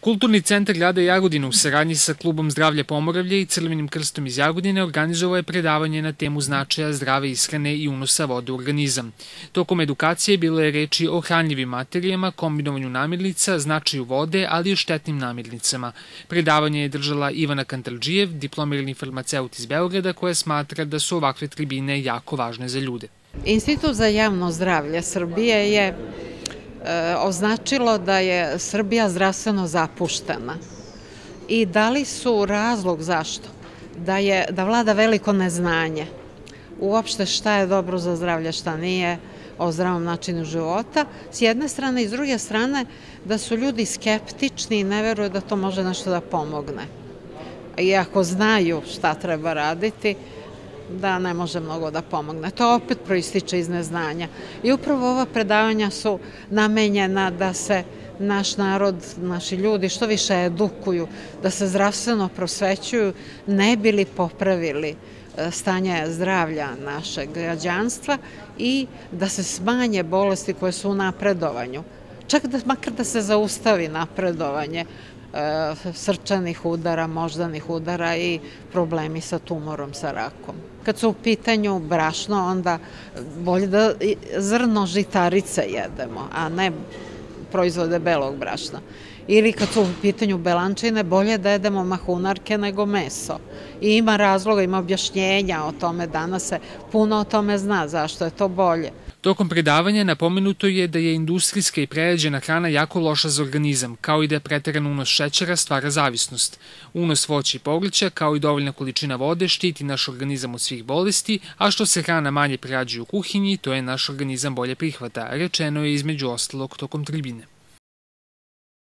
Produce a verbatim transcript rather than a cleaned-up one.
Kulturni centar grada Jagodine u saradnji sa Klubom zdravlja Pomoravlje i Crvenim krstom iz Jagodine organizovao je predavanje na temu značaja zdrave ishrane i unosa vode u organizam. Tokom edukacije bilo je reči o hranljivim materijama, kombinovanju namirnica, značaju vode, ali i o štetnim namirnicama. Predavanje je držala Ivana Kantaldžijev, diplomirani farmaceut iz Beograda, koja smatra da su ovakve tribine jako važne za ljude. Institut za javno zdravlje Srbije je označilo da je Srbija zdravstveno zapuštena i dali su razlog zašto. Da, je, da vlada veliko neznanje uopšte šta je dobro za zdravlje, šta nije, o zdravom načinu života, s jedne strane, i s druge strane da su ljudi skeptični i ne veruju da to može nešto da pomogne. I ako znaju šta treba raditi, da ne može mnogo da pomogne. To opet proističe iz neznanja. I upravo ova predavanja su namenjena da se naš narod, naši ljudi što više edukuju, da se zdravstveno prosvećuju, ne bi li popravili stanje zdravlja našeg građanstva i da se smanje bolesti koje su u napredovanju. Čak da, makar da se zaustavi napredovanje srčanih udara, moždanih udara i problemi sa tumorom, sa rakom. Kad su u pitanju brašno, onda bolje da zrno žitarice jedemo, a ne proizvode belog brašna. Ili kad su u pitanju belančine, bolje da jedemo mahunarke nego meso. I ima razloga, ima objašnjenja o tome, danas se puno o tome zna zašto je to bolje. Tokom predavanja napomenuto je da je industrijska i prerađena hrana jako loša za organizam, kao i da je preteran unos šećera stvara zavisnost. Unos voća i povrća, kao i dovoljna količina vode, štiti naš organizam od svih bolesti, a što se hrana manje prerađuje u kuhinji, to je naš organizam bolje prihvata, rečeno je između ostalog tokom tribine.